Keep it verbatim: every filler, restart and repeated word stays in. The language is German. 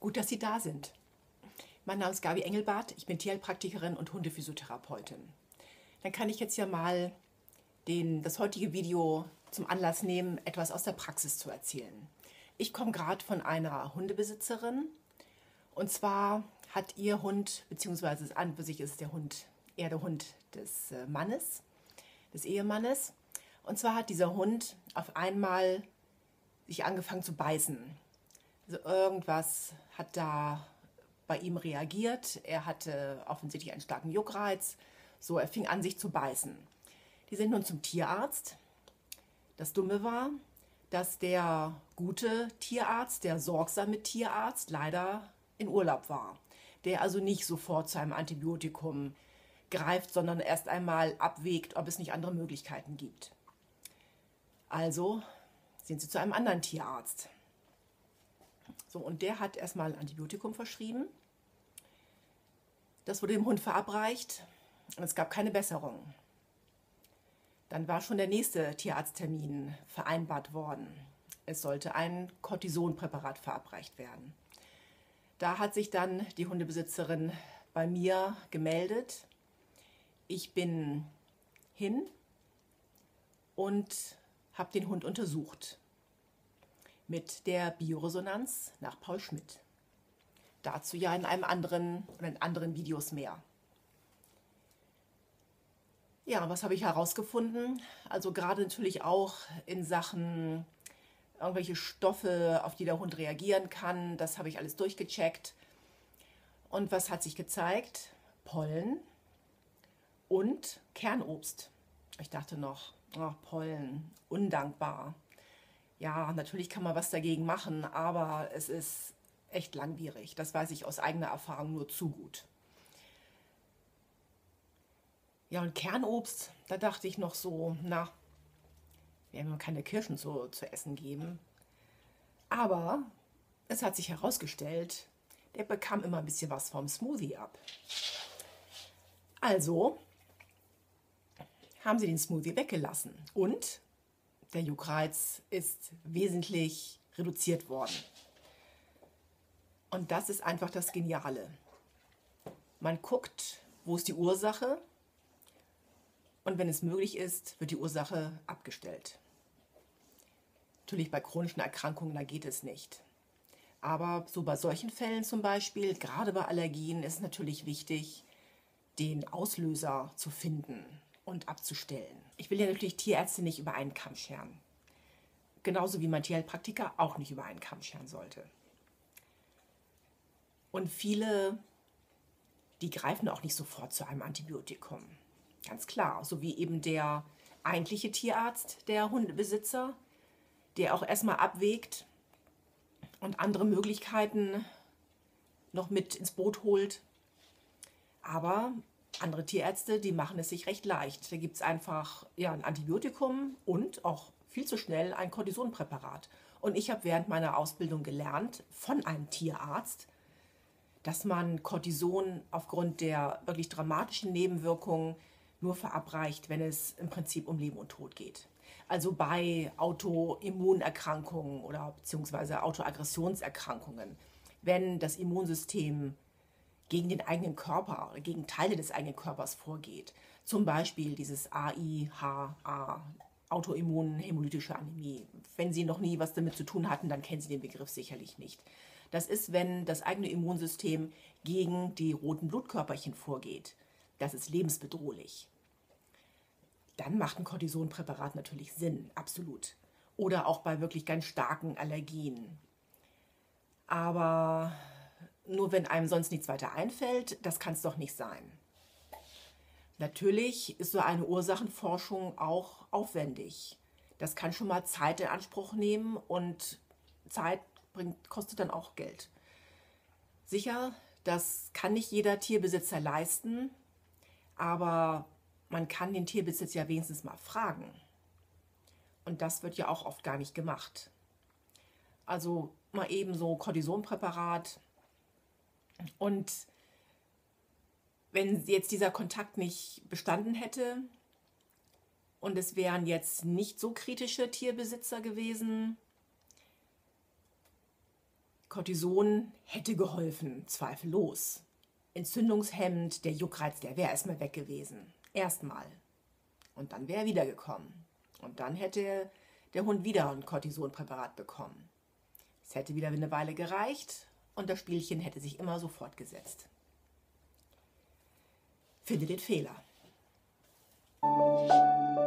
Gut, dass Sie da sind. Mein Name ist Gabi Engelbart, ich bin Tierheilpraktikerin und Hundephysiotherapeutin. Dann kann ich jetzt ja mal den, das heutige Video zum Anlass nehmen, etwas aus der Praxis zu erzählen. Ich komme gerade von einer Hundebesitzerin und zwar hat ihr Hund, beziehungsweise an für sich ist der Hund eher der Hund des Mannes, des Ehemannes. Und zwar hat dieser Hund auf einmal sich angefangen zu beißen. Also irgendwas hat da bei ihm reagiert. Er hatte offensichtlich einen starken Juckreiz. So, er fing an, sich zu beißen. Die sind nun zum Tierarzt. Das Dumme war, dass der gute Tierarzt, der sorgsame Tierarzt, leider in Urlaub war. Der also nicht sofort zu einem Antibiotikum greift, sondern erst einmal abwägt, ob es nicht andere Möglichkeiten gibt. Also sind sie zu einem anderen Tierarzt. So, und der hat erstmal ein Antibiotikum verschrieben. Das wurde dem Hund verabreicht und es gab keine Besserung. Dann war schon der nächste Tierarzttermin vereinbart worden. Es sollte ein Cortisonpräparat verabreicht werden. Da hat sich dann die Hundebesitzerin bei mir gemeldet. Ich bin hin und habe den Hund untersucht mit der Bioresonanz nach Paul Schmidt. Dazu ja in einem anderen oder in anderen Videos mehr. Ja, was habe ich herausgefunden? Also gerade natürlich auch in Sachen irgendwelche Stoffe, auf die der Hund reagieren kann. Das habe ich alles durchgecheckt. Und was hat sich gezeigt? Pollen und Kernobst. Ich dachte noch, oh, Pollen, undankbar. Ja, natürlich kann man was dagegen machen, aber es ist echt langwierig. Das weiß ich aus eigener Erfahrung nur zu gut. Ja, und Kernobst, da dachte ich noch so, na, werden wir keine Kirschen zu, zu essen geben. Aber es hat sich herausgestellt, der bekam immer ein bisschen was vom Smoothie ab. Also haben sie den Smoothie weggelassen und der Juckreiz ist wesentlich reduziert worden. Und das ist einfach das Geniale. Man guckt, wo ist die Ursache, und wenn es möglich ist, wird die Ursache abgestellt. Natürlich bei chronischen Erkrankungen, da geht es nicht. Aber so bei solchen Fällen zum Beispiel, gerade bei Allergien, ist es natürlich wichtig, den Auslöser zu finden und abzustellen. Ich will ja natürlich Tierärzte nicht über einen Kamm scheren. Genauso wie mein Tierheilpraktiker auch nicht über einen Kamm scheren sollte. Und viele, die greifen auch nicht sofort zu einem Antibiotikum. Ganz klar, so wie eben der eigentliche Tierarzt, der Hundebesitzer, der auch erstmal abwägt und andere Möglichkeiten noch mit ins Boot holt. Aber andere Tierärzte, die machen es sich recht leicht. Da gibt es einfach ja, ein Antibiotikum und auch viel zu schnell ein Cortisonpräparat. Und ich habe während meiner Ausbildung gelernt von einem Tierarzt, dass man Cortison aufgrund der wirklich dramatischen Nebenwirkungen nur verabreicht, wenn es im Prinzip um Leben und Tod geht. Also bei Autoimmunerkrankungen oder beziehungsweise Autoaggressionserkrankungen, wenn das Immunsystem gegen den eigenen Körper oder gegen Teile des eigenen Körpers vorgeht. Zum Beispiel dieses A I H A, Autoimmunhämolytische Anämie. Wenn Sie noch nie was damit zu tun hatten, dann kennen Sie den Begriff sicherlich nicht. Das ist, wenn das eigene Immunsystem gegen die roten Blutkörperchen vorgeht. Das ist lebensbedrohlich. Dann macht ein Cortisonpräparat natürlich Sinn, absolut. Oder auch bei wirklich ganz starken Allergien. Aber nur wenn einem sonst nichts weiter einfällt, das kann es doch nicht sein. Natürlich ist so eine Ursachenforschung auch aufwendig. Das kann schon mal Zeit in Anspruch nehmen und Zeit bringt, kostet dann auch Geld. Sicher, das kann nicht jeder Tierbesitzer leisten, aber man kann den Tierbesitzer ja wenigstens mal fragen. Und das wird ja auch oft gar nicht gemacht. Also mal eben so Cortisonpräparat. Und wenn jetzt dieser Kontakt nicht bestanden hätte und es wären jetzt nicht so kritische Tierbesitzer gewesen, Cortison hätte geholfen, zweifellos. Entzündungshemmend, der Juckreiz, der wäre erstmal weg gewesen. Erstmal. Und dann wäre er wiedergekommen. Und dann hätte der Hund wieder ein Cortisonpräparat bekommen. Es hätte wieder eine Weile gereicht und das Spielchen hätte sich immer so fortgesetzt. Finde den Fehler.